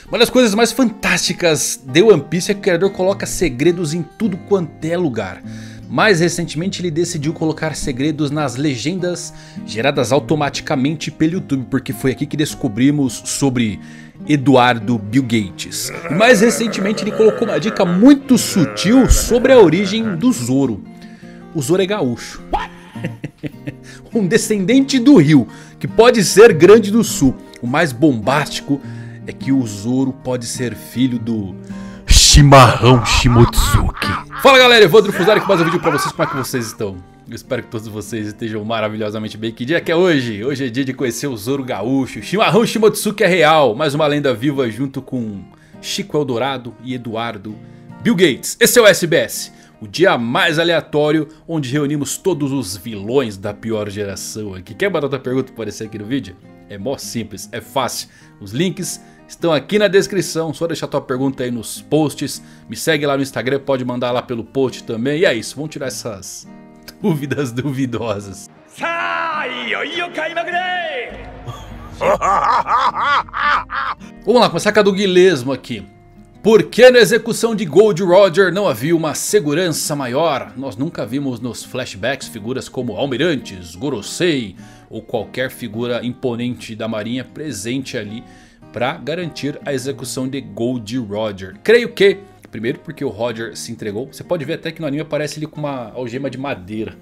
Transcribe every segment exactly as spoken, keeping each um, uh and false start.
Uma das coisas mais fantásticas de One Piece é que o criador coloca segredos em tudo quanto é lugar. Mais recentemente ele decidiu colocar segredos nas legendas geradas automaticamente pelo YouTube, porque foi aqui que descobrimos sobre Eduardo Bill Gates. E mais recentemente ele colocou uma dica muito sutil sobre a origem do Zoro. O Zoro é gaúcho. Um descendente do rio, que pode ser Grande do Sul. O mais bombástico é que o Zoro pode ser filho do Chimarrão Shimotsuki. Fala galera, Evandro Fusari com mais um vídeo pra vocês. Como é que vocês estão? Eu espero que todos vocês estejam maravilhosamente bem. Que dia que é hoje? Hoje é dia de conhecer o Zoro gaúcho. Chimarrão Shimotsuki é real. Mais uma lenda viva junto com Chico Eldorado e Eduardo Bill Gates. Esse é o S B S, o dia mais aleatório onde reunimos todos os vilões da pior geração aqui. Quer botar outra pergunta para aparecer aqui no vídeo? É mó simples, é fácil. Os links estão aqui na descrição, só deixar tua pergunta aí nos posts. Me segue lá no Instagram, pode mandar lá pelo post também. E é isso, vamos tirar essas dúvidas duvidosas. Vamos lá, começar com a do Guilherme aqui. Por que na execução de Gold Roger não havia uma segurança maior? Nós nunca vimos nos flashbacks figuras como almirantes, Gorosei ou qualquer figura imponente da marinha presente ali para garantir a execução de Gold Roger. Creio que, primeiro porque o Roger se entregou. Você pode ver até que no anime aparece ele com uma algema de madeira.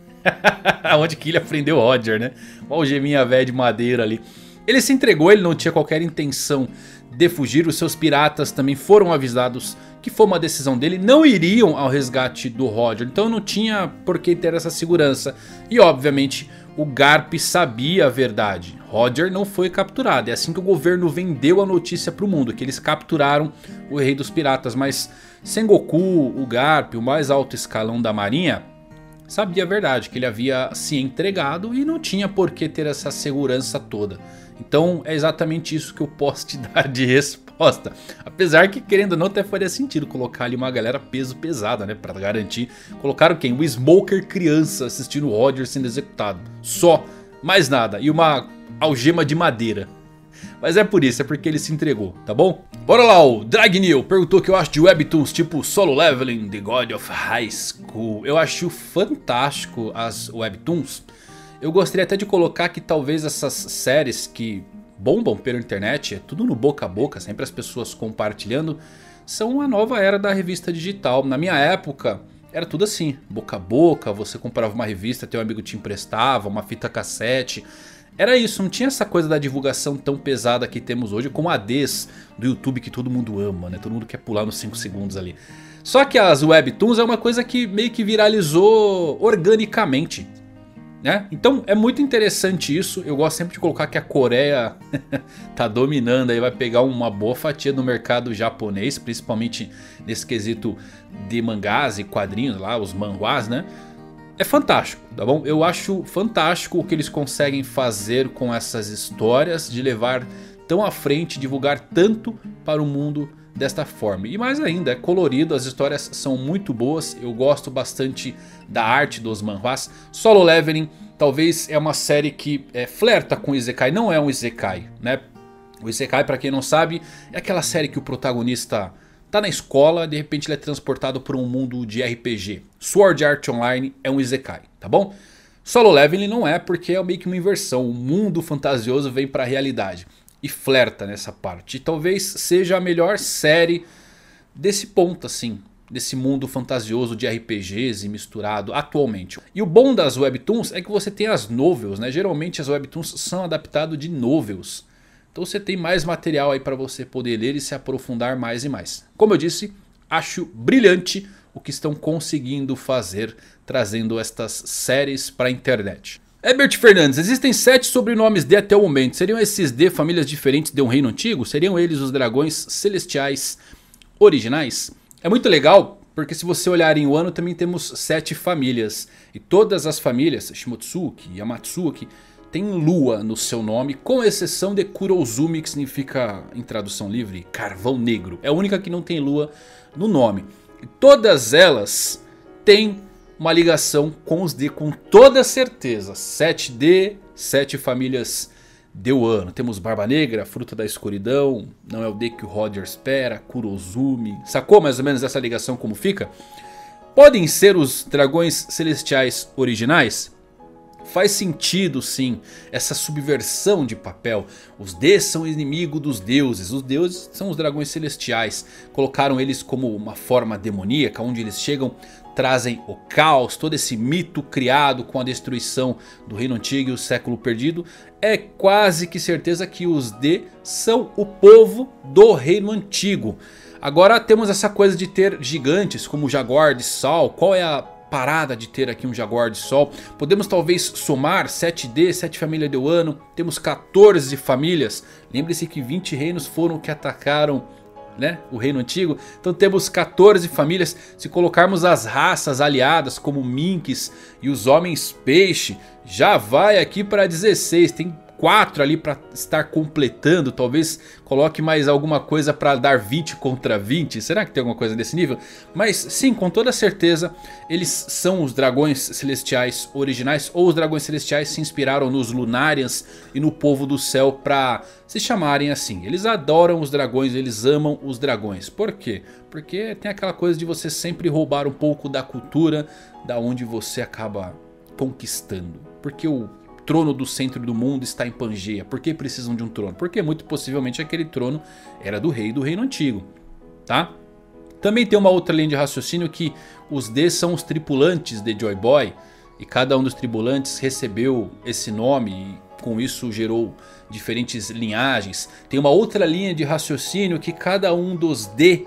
Onde que ele aprendeu o Roger, né? Uma algeminha velha de madeira ali. Ele se entregou, ele não tinha qualquer intenção de fugir. Os seus piratas também foram avisados que foi uma decisão dele, não iriam ao resgate do Roger. Então não tinha por que ter essa segurança. E obviamente o Garp sabia a verdade. Roger não foi capturado. É assim que o governo vendeu a notícia para o mundo, que eles capturaram o rei dos piratas. Mas Sengoku, o Garp, o mais alto escalão da marinha, sabia a verdade, que ele havia se entregado e não tinha por que ter essa segurança toda. Então é exatamente isso que eu posso te dar de resposta. Apesar que, querendo ou não, até faria sentido colocar ali uma galera peso pesada, né? Pra garantir. Colocaram quem? O Smoker criança assistindo o Roger sendo executado. Só, mais nada. E uma algema de madeira. Mas é por isso, é porque ele se entregou, tá bom? Bora lá, o Dragnil perguntou o que eu acho de webtoons tipo Solo Leveling, The God of High School. Eu acho fantástico as webtoons. Eu gostaria até de colocar que talvez essas séries que bombam pela internet, é tudo no boca a boca, sempre as pessoas compartilhando, são a nova era da revista digital. Na minha época era tudo assim, boca a boca, você comprava uma revista, teu amigo te emprestava, uma fita cassete. Era isso, não tinha essa coisa da divulgação tão pesada que temos hoje, como a Ds do YouTube que todo mundo ama, né? Todo mundo quer pular nos cinco segundos ali. Só que as webtoons é uma coisa que meio que viralizou organicamente, né? Então é muito interessante isso. Eu gosto sempre de colocar que a Coreia tá dominando aí, vai pegar uma boa fatia do mercado japonês, principalmente nesse quesito de mangás e quadrinhos lá, os manhwas, né? É fantástico, tá bom? Eu acho fantástico o que eles conseguem fazer com essas histórias, de levar tão à frente, divulgar tanto para o mundo desta forma. E mais ainda, é colorido, as histórias são muito boas, eu gosto bastante da arte dos manhwas. Solo Leveling talvez é uma série que é, flerta com o Isekai, não é um Isekai, né? O Isekai, para quem não sabe, é aquela série que o protagonista tá na escola, de repente ele é transportado por um mundo de R P G. Sword Art Online é um Isekai, tá bom? Solo Leveling não é, porque é meio que uma inversão. O mundo fantasioso vem pra realidade e flerta nessa parte. E talvez seja a melhor série desse ponto assim, desse mundo fantasioso de R P Gs e misturado atualmente. E o bom das webtoons é que você tem as novels, né? Geralmente as webtoons são adaptadas de novels. Então você tem mais material aí para você poder ler e se aprofundar mais e mais. Como eu disse, acho brilhante o que estão conseguindo fazer, trazendo estas séries para a internet. Herbert Fernandes, existem sete sobrenomes D até o momento. Seriam esses D famílias diferentes de um reino antigo? Seriam eles os dragões celestiais originais? É muito legal, porque se você olhar em Wano também temos sete famílias. E todas as famílias, Shimotsuki, Yamatsuki, tem lua no seu nome, com exceção de Kurozumi, que significa, em tradução livre, carvão negro. É a única que não tem lua no nome. E todas elas têm uma ligação com os D, com toda certeza. sete D, sete famílias de Wano. Temos Barba Negra, Fruta da Escuridão, não é o D que o Roger espera, Kurozumi. Sacou mais ou menos essa ligação como fica? Podem ser os dragões celestiais originais? Faz sentido sim, essa subversão de papel. Os D são inimigo dos deuses, os deuses são os dragões celestiais. Colocaram eles como uma forma demoníaca, onde eles chegam, trazem o caos, todo esse mito criado com a destruição do Reino Antigo e o Século Perdido. É quase que certeza que os D são o povo do Reino Antigo. Agora temos essa coisa de ter gigantes como o Jaguar de Sol. Qual é a parada de ter aqui um Jaguar de Sol? Podemos talvez somar sete D, sete famílias de Wano. Temos quatorze famílias. Lembre-se que vinte reinos foram que atacaram, né, o Reino Antigo. Então temos quatorze famílias. Se colocarmos as raças aliadas como Minks e os Homens Peixe, já vai aqui para dezesseis. Tem quatro ali para estar completando. Talvez coloque mais alguma coisa para dar vinte contra vinte. Será que tem alguma coisa desse nível? Mas sim, com toda certeza eles são os dragões celestiais originais. Ou os dragões celestiais se inspiraram nos Lunarians e no povo do céu para se chamarem assim. Eles adoram os dragões, eles amam os dragões. Por quê? Porque tem aquela coisa de você sempre roubar um pouco da cultura da onde você acaba conquistando. Porque o trono do centro do mundo está em Pangeia. Por que precisam de um trono? Porque muito possivelmente aquele trono era do rei do Reino Antigo, tá? Também tem uma outra linha de raciocínio que os D são os tripulantes de Joy Boy. E cada um dos tripulantes recebeu esse nome e com isso gerou diferentes linhagens. Tem uma outra linha de raciocínio que cada um dos D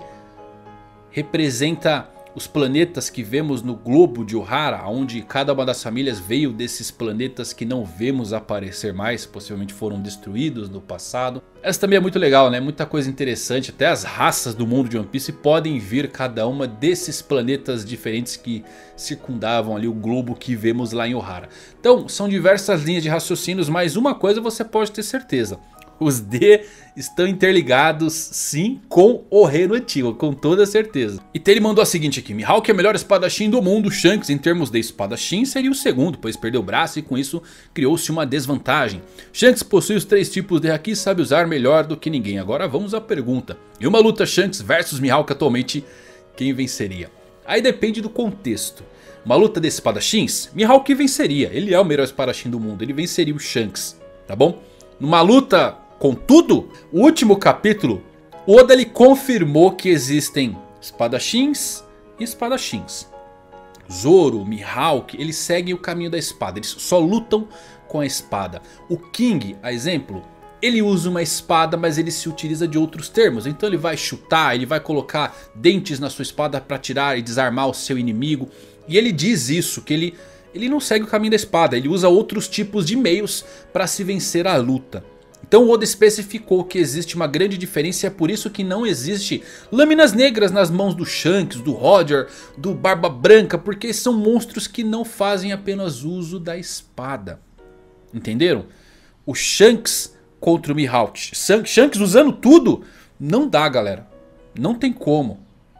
representa os planetas que vemos no globo de Ohara, onde cada uma das famílias veio desses planetas que não vemos aparecer mais, possivelmente foram destruídos no passado. Essa também é muito legal, né? Muita coisa interessante, até as raças do mundo de One Piece podem vir cada uma desses planetas diferentes que circundavam ali o globo que vemos lá em Ohara. Então são diversas linhas de raciocínios, mas uma coisa você pode ter certeza: os D estão interligados sim com o Reino Antigo, com toda certeza. E ele mandou a seguinte aqui: Mihawk é o melhor espadachim do mundo. Shanks em termos de espadachim seria o segundo, pois perdeu o braço e com isso criou-se uma desvantagem. Shanks possui os três tipos de Haki e sabe usar melhor do que ninguém. Agora vamos à pergunta: em uma luta Shanks versus Mihawk atualmente, quem venceria? Aí depende do contexto. Uma luta de espadachins, Mihawk venceria. Ele é o melhor espadachim do mundo, ele venceria o Shanks, tá bom? Numa luta, contudo, o último capítulo, Oda ele confirmou que existem espadachins e espadachins. Zoro, Mihawk, eles seguem o caminho da espada, eles só lutam com a espada. O King, a exemplo, ele usa uma espada, mas ele se utiliza de outros termos. Então ele vai chutar, ele vai colocar dentes na sua espada para tirar e desarmar o seu inimigo. E ele diz isso, que ele, ele não segue o caminho da espada, ele usa outros tipos de meios para se vencer a luta. Então o Oda especificou que existe uma grande diferença e é por isso que não existe lâminas negras nas mãos do Shanks, do Roger, do Barba Branca. Porque são monstros que não fazem apenas uso da espada. Entenderam? O Shanks contra o Mihawk. Shanks usando tudo? Não dá, galera. Não tem como.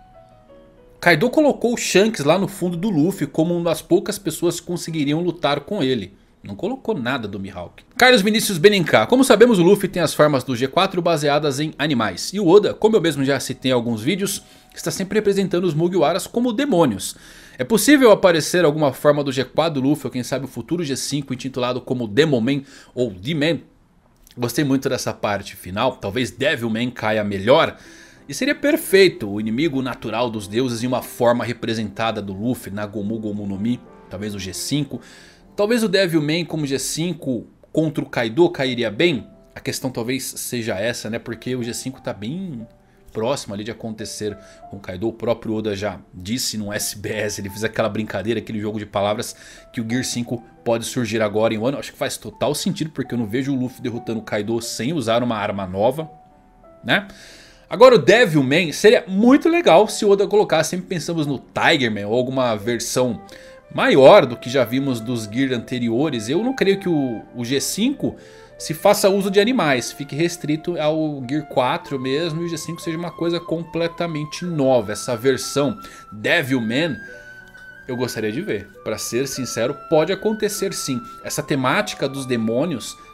Kaido colocou o Shanks lá no fundo do Luffy como uma das poucas pessoas que conseguiriam lutar com ele. Não colocou nada do Mihawk. Carlos Vinícius Benenká. Como sabemos, o Luffy tem as formas do G quatro baseadas em animais. E o Oda, como eu mesmo já citei em alguns vídeos, está sempre representando os Mugiwaras como demônios. É possível aparecer alguma forma do G quatro do Luffy, ou quem sabe o futuro G cinco intitulado como Demonman ou D-Man? Gostei muito dessa parte final. Talvez Devilman caia melhor. E seria perfeito o inimigo natural dos deuses em uma forma representada do Luffy na Gomu Gomu no Mi. Talvez o G cinco. Talvez o Devilman como G cinco contra o Kaido cairia bem. A questão talvez seja essa, né? Porque o G cinco tá bem próximo ali de acontecer com o Kaido. O próprio Oda já disse no S B S, ele fez aquela brincadeira, aquele jogo de palavras, que o Gear cinco pode surgir agora em Wano. Acho que faz total sentido, porque eu não vejo o Luffy derrotando o Kaido sem usar uma arma nova, né? Agora o Devilman seria muito legal se o Oda colocasse. Sempre pensamos no Tigerman ou alguma versão maior do que já vimos dos Gear anteriores. Eu não creio que o, o G cinco se faça uso de animais, fique restrito ao Gear quatro mesmo, e o G cinco seja uma coisa completamente nova. Essa versão Devilman eu gostaria de ver. Pra ser sincero, pode acontecer sim. Essa temática dos demônios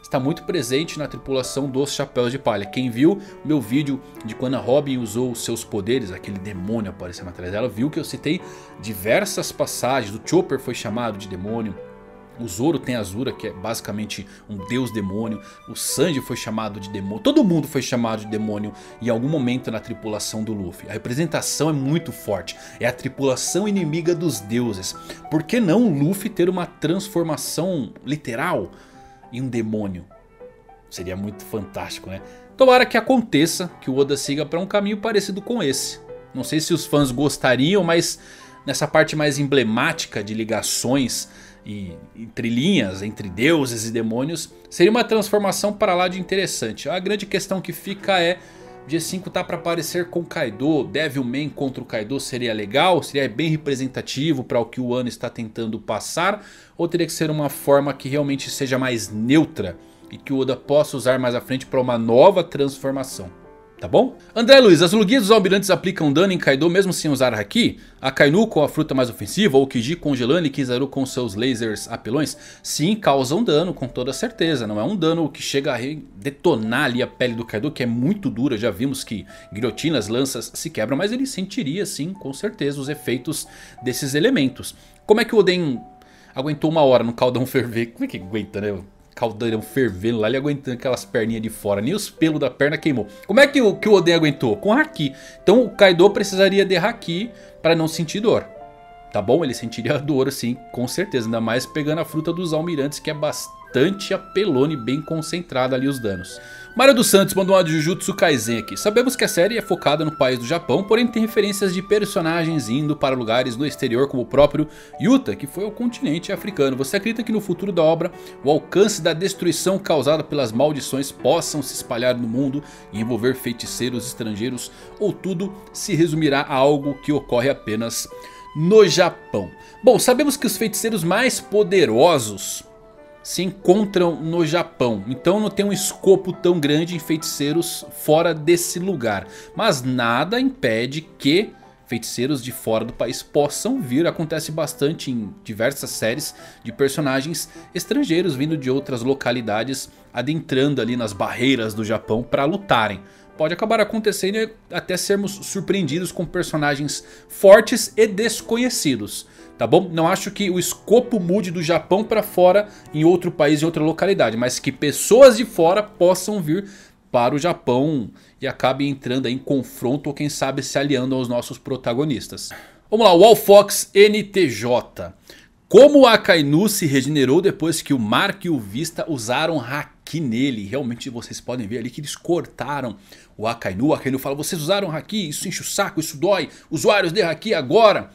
está muito presente na tripulação dos Chapéus de Palha. Quem viu o meu vídeo de quando a Robin usou os seus poderes, aquele demônio aparecendo atrás dela, viu que eu citei diversas passagens. O Chopper foi chamado de demônio. O Zoro tem Azura, que é basicamente um deus demônio. O Sanji foi chamado de demônio. Todo mundo foi chamado de demônio em algum momento na tripulação do Luffy. A representação é muito forte. É a tripulação inimiga dos deuses. Por que não o Luffy ter uma transformação literal em um demônio? Seria muito fantástico, né? Tomara que aconteça, que o Oda siga para um caminho parecido com esse. Não sei se os fãs gostariam, mas nessa parte mais emblemática de ligações e entre linhas, entre deuses e demônios, seria uma transformação para lá de interessante. A grande questão que fica é: G cinco tá para aparecer com Kaido, Devilman contra o Kaido seria legal, seria bem representativo para o que o ano está tentando passar, ou teria que ser uma forma que realmente seja mais neutra e que o Oda possa usar mais à frente para uma nova transformação? Tá bom? André Luiz, as lugias dos almirantes aplicam dano em Kaido mesmo sem usar Haki? A Kainu com a fruta mais ofensiva, ou Kiji congelando e Kizaru com seus lasers apelões? Sim, causam dano com toda certeza. Não é um dano que chega a detonar ali a pele do Kaido, que é muito dura. Já vimos que guilhotinas, lanças se quebram, mas ele sentiria sim, com certeza, os efeitos desses elementos. Como é que o Oden aguentou uma hora no caldão ferver? Como é que aguenta, né? Caldeirão fervendo lá, ele aguentando aquelas perninhas de fora, nem os pelos da perna queimou. Como é que o, que o Oden aguentou? Com Haki. Então o Kaido precisaria de Haki para não sentir dor. Tá bom? Ele sentiria dor sim, com certeza. Ainda mais pegando a fruta dos almirantes, que é bastante apelona e bem concentrada ali os danos. Mário dos Santos mandou uma de Jujutsu Kaisen aqui. Sabemos que a série é focada no país do Japão, porém tem referências de personagens indo para lugares no exterior, como o próprio Yuta, que foi ao continente africano. Você acredita que no futuro da obra o alcance da destruição causada pelas maldições possam se espalhar no mundo e envolver feiticeiros estrangeiros, ou tudo se resumirá a algo que ocorre apenas no Japão? Bom, sabemos que os feiticeiros mais poderosos se encontram no Japão, então não tem um escopo tão grande em feiticeiros fora desse lugar. Mas nada impede que feiticeiros de fora do país possam vir. Acontece bastante em diversas séries de personagens estrangeiros vindo de outras localidades, adentrando ali nas barreiras do Japão para lutarem. Pode acabar acontecendo e até sermos surpreendidos com personagens fortes e desconhecidos. Tá bom? Não acho que o escopo mude do Japão para fora em outro país, em outra localidade. Mas que pessoas de fora possam vir para o Japão e acabem entrando aí em confronto, ou quem sabe se aliando aos nossos protagonistas. Vamos lá, o Alfox N T J. Como a Akainu se regenerou depois que o Mark e o Vista usaram Haki nele? Realmente vocês podem ver ali que eles cortaram o Akainu. O Akainu fala: vocês usaram Haki, isso enche o saco, isso dói. Usuários de Haki agora.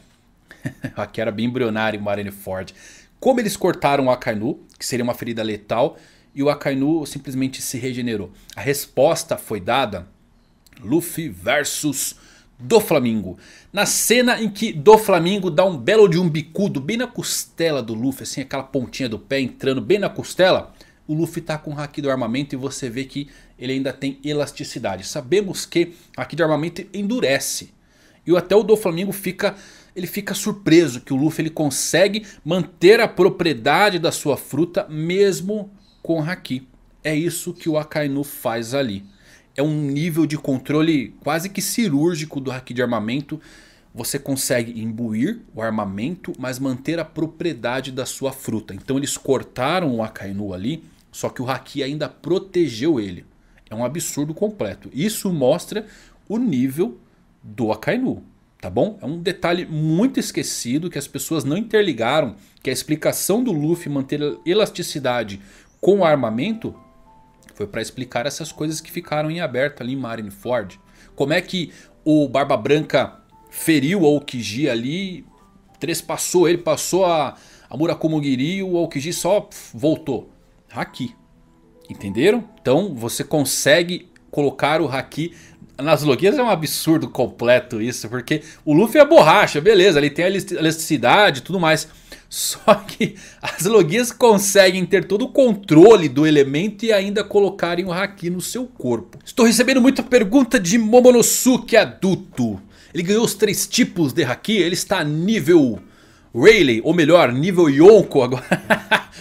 Aqui era bem embrionário, Marineford. Como eles cortaram o Akainu, que seria uma ferida letal, e o Akainu simplesmente se regenerou? A resposta foi dada: Luffy versus Doflamingo. Na cena em que Doflamingo dá um belo de um bicudo bem na costela do Luffy, assim, aquela pontinha do pé entrando bem na costela, o Luffy tá com o Haki do armamento e você vê que ele ainda tem elasticidade. Sabemos que o Haki do armamento endurece. E até o Doflamingo fica... ele fica surpreso que o Luffy ele consegue manter a propriedade da sua fruta mesmo com Haki. É isso que o Akainu faz ali. É um nível de controle quase que cirúrgico do Haki de armamento. Você consegue imbuir o armamento, mas manter a propriedade da sua fruta. Então eles cortaram o Akainu ali, só que o Haki ainda protegeu ele. É um absurdo completo. Isso mostra o nível do Akainu. Tá bom? É um detalhe muito esquecido que as pessoas não interligaram, que a explicação do Luffy manter elasticidade com o armamento foi para explicar essas coisas que ficaram em aberto ali em Marineford. Como é que o Barba Branca feriu o Aokiji ali, trespassou ele, passou a, a Murakumogiri e o Aokiji só pff, voltou. Haki. Entenderam? Então você consegue colocar o Haki... nas logias é um absurdo completo isso, porque o Luffy é borracha, beleza, ele tem a elasticidade e tudo mais. Só que as logias conseguem ter todo o controle do elemento e ainda colocarem o Haki no seu corpo. Estou recebendo muita pergunta de Momonosuke adulto. Ele ganhou os três tipos de Haki, ele está nível Rayleigh, ou melhor, nível Yonko agora.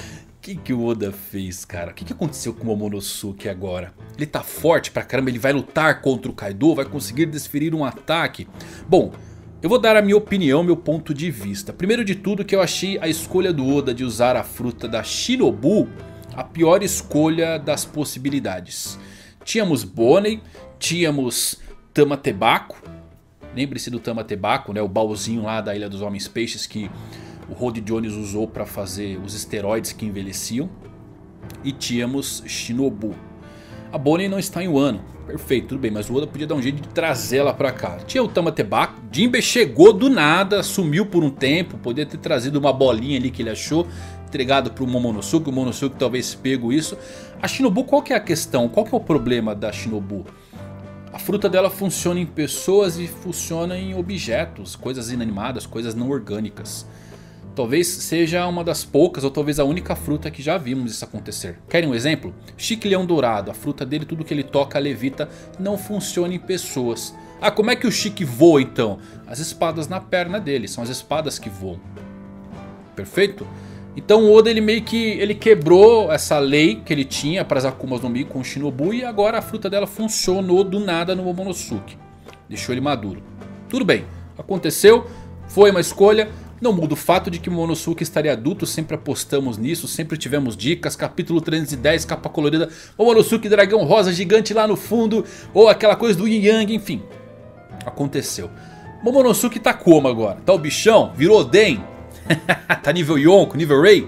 que que o Oda fez, cara? O que que aconteceu com o Momonosuke agora? Ele tá forte pra caramba, ele vai lutar contra o Kaido, vai conseguir desferir um ataque. Bom, eu vou dar a minha opinião, meu ponto de vista. Primeiro de tudo que eu achei a escolha do Oda de usar a fruta da Shinobu a pior escolha das possibilidades. Tínhamos Bonnie, tínhamos Tamatebaco. Lembre-se do Tamatebaco, né? O baúzinho lá da Ilha dos Homens Peixes que o Rod Jones usou para fazer os esteroides que envelheciam. E tínhamos Shinobu. A Bonnie não está em Wano. Perfeito, tudo bem, mas o Oda podia dar um jeito de trazer ela pra cá. Tinha o Tamatebaco. Jinbe chegou do nada, sumiu por um tempo. Podia ter trazido uma bolinha ali que ele achou, entregado pro Momonosuke. O Momonosuke talvez pego isso. A Shinobu, qual que é a questão? Qual que é o problema da Shinobu? A fruta dela funciona em pessoas e funciona em objetos, coisas inanimadas, coisas não orgânicas. Talvez seja uma das poucas ou talvez a única fruta que já vimos isso acontecer. Querem um exemplo? Chique-leão dourado, a fruta dele, tudo que ele toca levita, não funciona em pessoas. Ah, como é que o Chique voa então? As espadas na perna dele, são as espadas que voam. Perfeito? Então o Oda ele meio que ele quebrou essa lei que ele tinha para as Akumas no Mi com o Shinobu. E agora a fruta dela funcionou do nada no Momonosuke. Deixou ele maduro. Tudo bem, aconteceu, foi uma escolha. Não muda o fato de que o Momonosuke estaria adulto, sempre apostamos nisso, sempre tivemos dicas, capítulo trezentos e dez, capa colorida, Momonosuke dragão rosa gigante lá no fundo, ou aquela coisa do Yin Yang, enfim. Aconteceu. Momonosuke tá como agora? Tá o bichão? Virou Oden? Tá nível Yonko, nível Rei?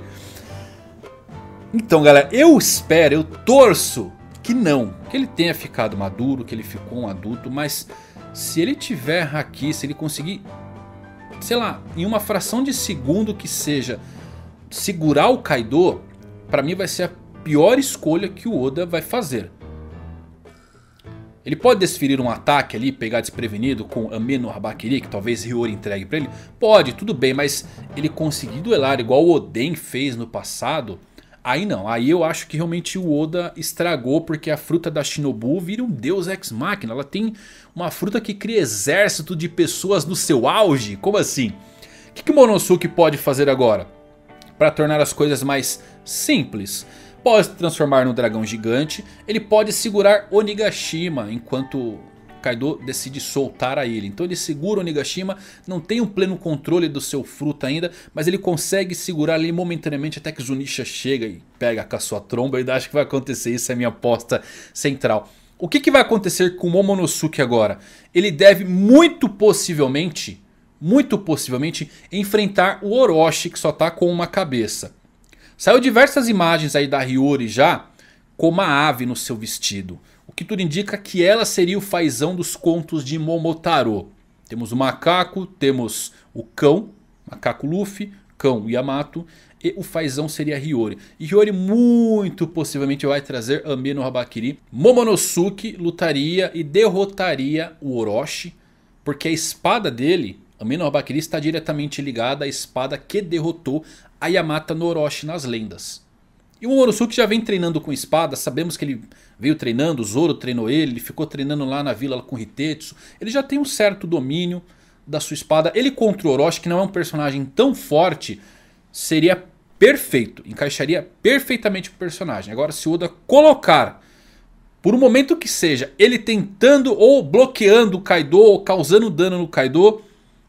Então galera, eu espero, eu torço que não, que ele tenha ficado maduro, que ele ficou um adulto, mas se ele tiver aqui, se ele conseguir, sei lá, em uma fração de segundo que seja, segurar o Kaido, pra mim vai ser a pior escolha que o Oda vai fazer. Ele pode desferir um ataque ali, pegar desprevenido com Ame no Habakiri, que talvez Hiyori entregue pra ele. Pode, tudo bem, mas ele conseguir duelar igual o Oden fez no passado, aí não. Aí eu acho que realmente o Oda estragou, porque a fruta da Shinobu vira um deus ex machina. Ela tem uma fruta que cria exército de pessoas no seu auge. Como assim? O que, que o Momonosuke pode fazer agora? Para tornar as coisas mais simples. Pode se transformar num dragão gigante. Ele pode segurar Onigashima enquanto Kaido decide soltar a ilha. Então ele segura Onigashima. Não tem um pleno controle do seu fruto ainda. Mas ele consegue segurar ali momentaneamente até que Zunisha chega e pega com a sua tromba. E acho que vai acontecer. Isso é a minha aposta central. O que, que vai acontecer com o Momonosuke agora? Ele deve muito possivelmente, muito possivelmente, enfrentar o Orochi, que só está com uma cabeça. Saiu diversas imagens aí da Hiyori já com uma ave no seu vestido. O que tudo indica que ela seria o fazão dos contos de Momotaro. Temos o macaco, temos o cão, macaco Luffy, cão Yamato. E o fazão seria Hiyori. E Hiyori muito possivelmente vai trazer Ame no Habakiri. Momonosuke lutaria e derrotaria o Orochi. Porque a espada dele, Ame no Habakiri, está diretamente ligada à espada que derrotou a Yamata no Orochi nas lendas. E o Momonosuke já vem treinando com espada. Sabemos que ele veio treinando, o Zoro treinou ele. Ele ficou treinando lá na vila com Hitetsu. Ele já tem um certo domínio da sua espada. Ele contra o Orochi, que não é um personagem tão forte, seria perfeito. Encaixaria perfeitamente o personagem. Agora se o Oda colocar, por um momento que seja, ele tentando ou bloqueando o Kaido ou causando dano no Kaido,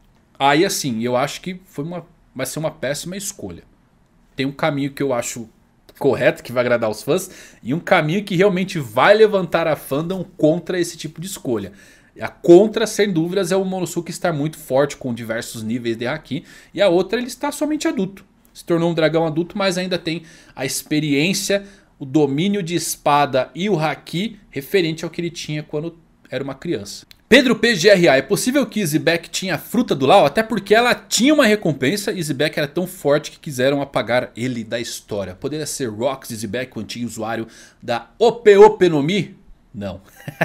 aí assim, eu acho que foi uma, vai ser uma péssima escolha. Tem um caminho que eu acho correto, que vai agradar os fãs, e um caminho que realmente vai levantar a fandom contra esse tipo de escolha. A contra, sem dúvidas, é o Momonosuke estar muito forte com diversos níveis de Haki, e a outra, ele está somente adulto. Se tornou um dragão adulto, mas ainda tem a experiência, o domínio de espada e o Haki referente ao que ele tinha quando era uma criança. Pedro P G R A, é possível que Izzy-Beck tinha a fruta do Law? Até porque ela tinha uma recompensa e Izzy-Beck era tão forte que quiseram apagar ele da história. Poderia ser Rocks Izzy-Beck, o antigo usuário da Ope Ope no Mi? Não.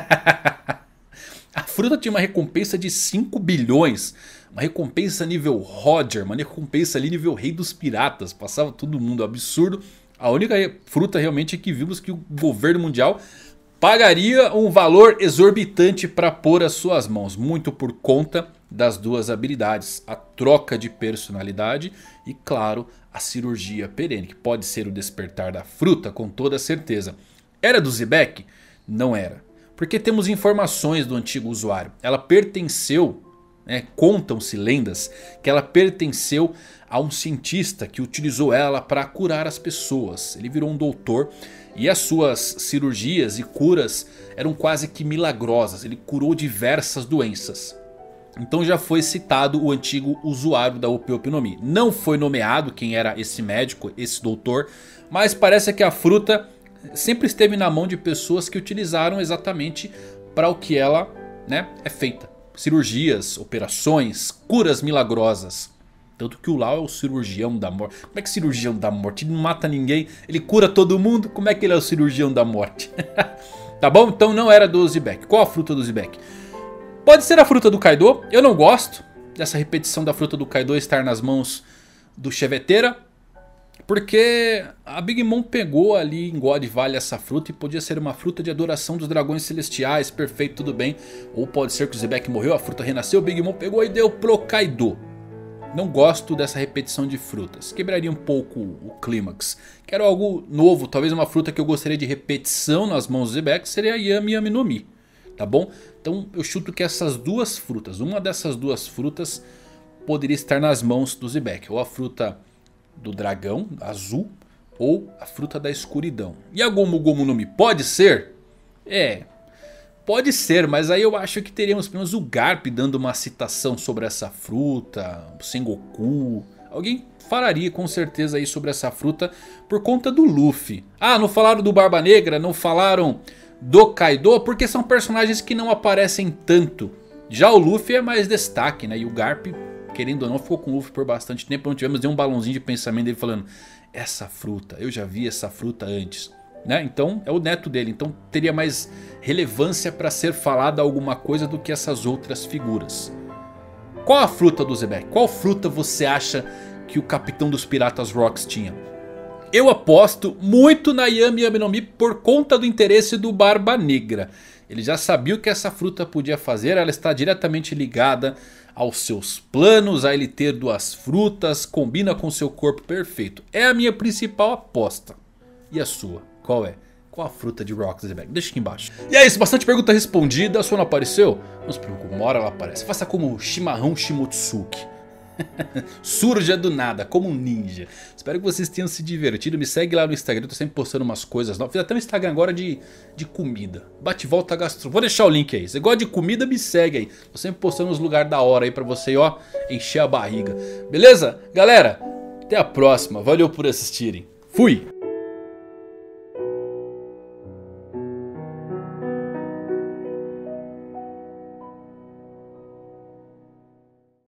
A fruta tinha uma recompensa de cinco bilhões. Uma recompensa nível Roger, uma recompensa ali nível Rei dos Piratas. Passava todo mundo, absurdo. A única fruta realmente é que vimos que o governo mundial pagaria um valor exorbitante para pôr as suas mãos. Muito por conta das duas habilidades. A troca de personalidade e, claro, a cirurgia perene, que pode ser o despertar da fruta com toda certeza. Era do Xebec? Não era. Porque temos informações do antigo usuário. Ela pertenceu, né, contam-se lendas, que ela pertenceu a um cientista que utilizou ela para curar as pessoas. Ele virou um doutor e as suas cirurgias e curas eram quase que milagrosas. Ele curou diversas doenças. Então já foi citado o antigo usuário da Ope Ope no Mi. Não foi nomeado quem era esse médico, esse doutor, mas parece que a fruta sempre esteve na mão de pessoas que utilizaram exatamente para o que ela, né, é feita. Cirurgias, operações, curas milagrosas. Tanto que o Lau é o cirurgião da morte. Como é que cirurgião da morte? Ele não mata ninguém, ele cura todo mundo. Como é que ele é o cirurgião da morte? Tá bom? Então não era do Xebec. Qual a fruta do Xebec? Pode ser a fruta do Kaido. Eu não gosto dessa repetição da fruta do Kaido estar nas mãos do Cheveteira. Porque a Big Mom pegou ali em God Valley essa fruta e podia ser uma fruta de adoração dos dragões celestiais. Perfeito, tudo bem. Ou pode ser que o Xebec morreu, a fruta renasceu, o Big Mom pegou e deu pro Kaido. Não gosto dessa repetição de frutas. Quebraria um pouco o clímax. Quero algo novo. Talvez uma fruta que eu gostaria de repetição nas mãos do Xebec seria a Yami Yami no Mi. Tá bom? Então eu chuto que essas duas frutas, uma dessas duas frutas poderia estar nas mãos do Xebec. Ou a fruta do dragão azul ou a fruta da escuridão. E a Gomu Gomu no Mi pode ser? É, pode ser, mas aí eu acho que teríamos pelo menos o Garp dando uma citação sobre essa fruta, o Sengoku. Alguém falaria com certeza aí sobre essa fruta por conta do Luffy. Ah, não falaram do Barba Negra, não falaram do Kaido, porque são personagens que não aparecem tanto. Já o Luffy é mais destaque, né? E o Garp, querendo ou não, ficou com o Luffy por bastante tempo. Não tivemos nenhum balãozinho de pensamento dele falando: essa fruta, eu já vi essa fruta antes, né? Então é o neto dele, então teria mais relevância para ser falada alguma coisa do que essas outras figuras. Qual a fruta do Xebec? Qual fruta você acha que o capitão dos piratas Rocks tinha? Eu aposto muito na Yami Yami no Mi por conta do interesse do Barba Negra. Ele já sabia o que essa fruta podia fazer, ela está diretamente ligada aos seus planos, a ele ter duas frutas, combina com seu corpo perfeito. É a minha principal aposta. E a sua? Qual é? Qual a fruta de Rocks Xebec? Deixa aqui embaixo. E é isso, bastante pergunta respondida. A sua não apareceu? Não se preocupe, uma hora ela aparece. Faça como Chimarrão Shimotsuki. Surja do nada, como um ninja. Espero que vocês tenham se divertido. Me segue lá no Instagram, eu tô sempre postando umas coisas novas. Fiz até um Instagram agora de, de comida. Bate e volta gastro. Vou deixar o link aí. Você gosta de comida, me segue aí. Tô sempre postando uns lugares da hora aí pra você, ó, encher a barriga. Beleza? Galera, até a próxima. Valeu por assistirem. Fui!